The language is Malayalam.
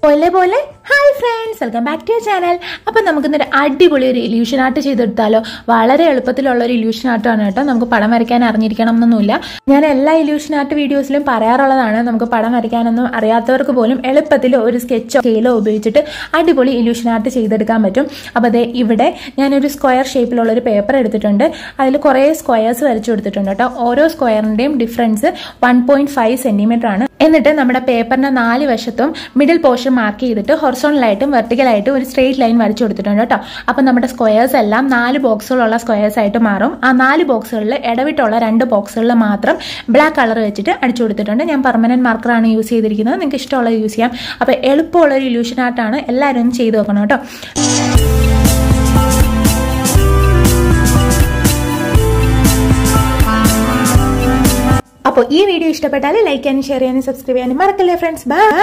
പോലെ hi friends, welcome back to your channel. അപ്പം നമുക്കിന്നൊരു അടിപൊളി ഒരു ഇല്യൂഷൻ ആർട്ട് ചെയ്തെടുത്താലോ? വളരെ എളുപ്പത്തിലുള്ള ഒരു ഇല്യൂഷൻ ആർട്ടാണ് കേട്ടോ. നമുക്ക് പടം വരയ്ക്കാൻ അറിഞ്ഞിരിക്കണം എന്നൊന്നുമില്ല. ഞാൻ എല്ലാ ഇല്യൂഷൻ ആർട്ട് വീഡിയോസിലും പറയാറുള്ളതാണ്, നമുക്ക് പടം വരയ്ക്കാനൊന്നും അറിയാത്തവർക്ക് പോലും എളുപ്പത്തിൽ ഒരു സ്കെച്ചോ സ്കെയിലോ ഉപയോഗിച്ചിട്ട് അടിപൊളി ഇല്യൂഷൻ ആർട്ട് ചെയ്തെടുക്കാൻ പറ്റും. അപ്പോൾ അതെ, ഇവിടെ ഞാനൊരു സ്ക്വയർ ഷേപ്പിലുള്ള ഒരു പേപ്പർ എടുത്തിട്ടുണ്ട്. അതിൽ കുറേ സ്ക്വയേഴ്സ് വരച്ചു കൊടുത്തിട്ടുണ്ട് കേട്ടോ. ഓരോ സ്ക്വയറിന്റെയും ഡിഫറൻസ് 1.5 സെന്റിമീറ്റർ ആണ്. എന്നിട്ട് നമ്മുടെ പേപ്പറിന്റെ 4 വശത്തും മിഡിൽ പോർഷൻ മാർക്ക് ചെയ്തിട്ട് ഹൊറിസോണ്ടലായിട്ടും വെർട്ടിക്കലായിട്ടും ഒരു സ്ട്രെയിറ്റ് ലൈൻ വരച്ചു കൊടുത്തിട്ടുണ്ട് കേട്ടോ. അപ്പൊ നമ്മുടെ സ്ക്വയേഴ്സ് എല്ലാം 4 ബോക്സുകളുള്ള സ്ക്വയേഴ്സ് ആയിട്ട് മാറും. ആ 4 ബോക്സുകളിൽ ഇടവിട്ടുള്ള 2 ബോക്സുകളിൽ മാത്രം ബ്ലാക്ക് കളർ വെച്ചിട്ട് അടിച്ചു കൊടുത്തിട്ടുണ്ട്. ഞാൻ പെർമനന്റ് മാർക്കറാണ് യൂസ് ചെയ്തിരിക്കുന്നത്. നിങ്ങൾക്ക് ഇഷ്ടമുള്ളത് യൂസ് ചെയ്യാം. അപ്പൊ എളുപ്പമുള്ള ഒരു ഇല്യൂഷൻ ആർട്ടാണ്, എല്ലാവരും ഒന്ന് ചെയ്ത് നോക്കണം കേട്ടോ. അപ്പോൾ ഈ വീഡിയോ ഇഷ്ടപ്പെട്ടാൽ ലൈക്ക് ചെയ്യാനും ഷെയർ ചെയ്യാനും സബ്സ്ക്രൈബ് ചെയ്യാനും മറക്കല്ലേ ഫ്രണ്ട്സ്. ബൈ.